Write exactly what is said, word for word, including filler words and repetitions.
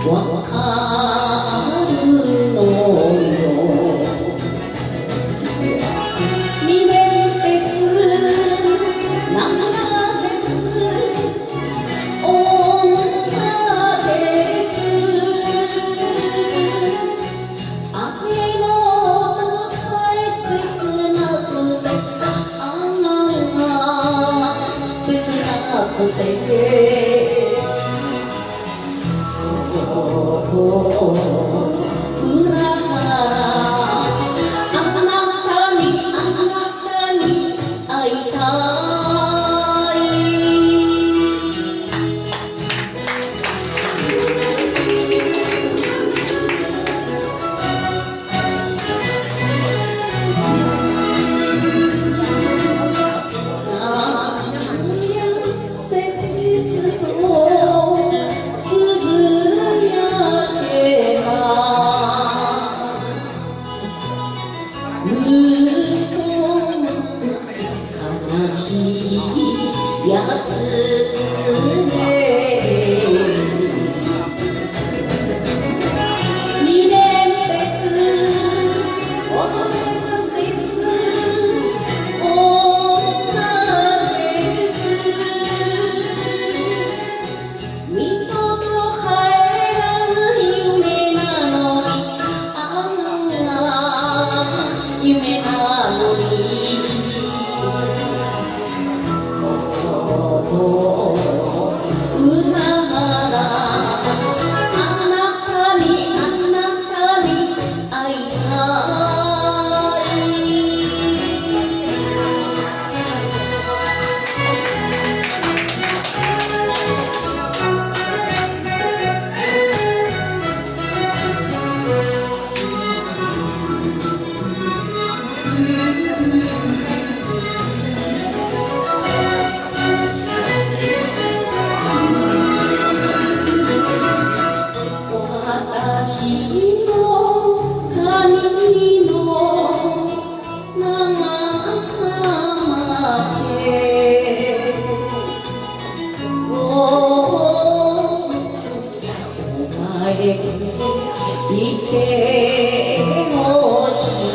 わかるのよ。にねんですななです女です愛の音さえ切なくてああ切なくて悲しいやつねにねんです踊れた節女です二度と帰らぬ夢なのにああ夢なのに私の髪の長さまでお前いてほしい